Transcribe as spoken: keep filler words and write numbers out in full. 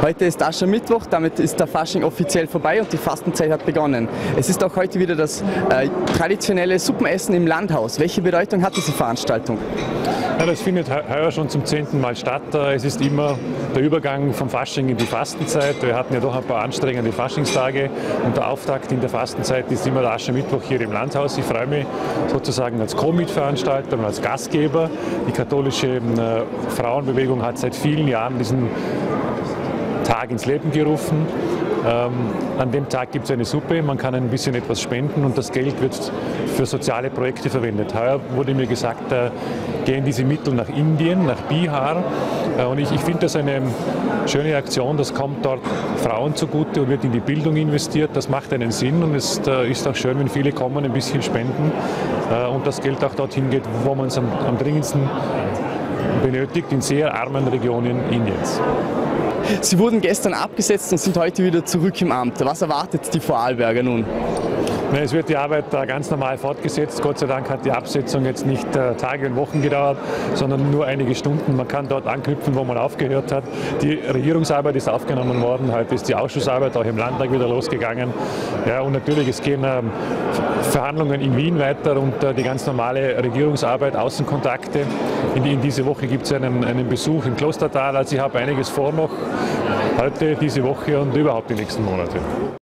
Heute ist Aschermittwoch, damit ist der Fasching offiziell vorbei und die Fastenzeit hat begonnen. Es ist auch heute wieder das äh, traditionelle Suppenessen im Landhaus. Welche Bedeutung hat diese Veranstaltung? Ja, das findet heuer schon zum zehnten Mal statt. Es ist immer der Übergang vom Fasching in die Fastenzeit. Wir hatten ja doch ein paar anstrengende Faschingstage und der Auftakt in der Fastenzeit ist immer der Aschermittwoch hier im Landhaus. Ich freue mich sozusagen als Co-Mitveranstalter und als Gastgeber. Die katholische äh, Frauenbewegung hat seit vielen Jahren diesen Tag ins Leben gerufen. Ähm, an dem Tag gibt es eine Suppe, man kann ein bisschen etwas spenden und das Geld wird für soziale Projekte verwendet. Heuer wurde mir gesagt, äh, gehen diese Mittel nach Indien, nach Bihar. Äh, und ich, ich finde das eine schöne Aktion, das kommt dort Frauen zugute und wird in die Bildung investiert. Das macht einen Sinn und es äh, ist auch schön, wenn viele kommen, ein bisschen spenden äh, und das Geld auch dorthin geht, wo man es am, am dringendsten benötigt, in sehr armen Regionen Indiens. Sie wurden gestern abgesetzt und sind heute wieder zurück im Amt. Was erwartet die Vorarlberger nun? Es wird die Arbeit ganz normal fortgesetzt. Gott sei Dank hat die Absetzung jetzt nicht Tage und Wochen gedauert, sondern nur einige Stunden. Man kann dort anknüpfen, wo man aufgehört hat. Die Regierungsarbeit ist aufgenommen worden. Heute ist die Ausschussarbeit auch im Landtag wieder losgegangen. Ja, und natürlich, es gehen Verhandlungen in Wien weiter und die ganz normale Regierungsarbeit, Außenkontakte. In, in diese Woche gibt es einen, einen Besuch im Klostertal. Also ich habe einiges vor noch, heute, diese Woche und überhaupt die nächsten Monate.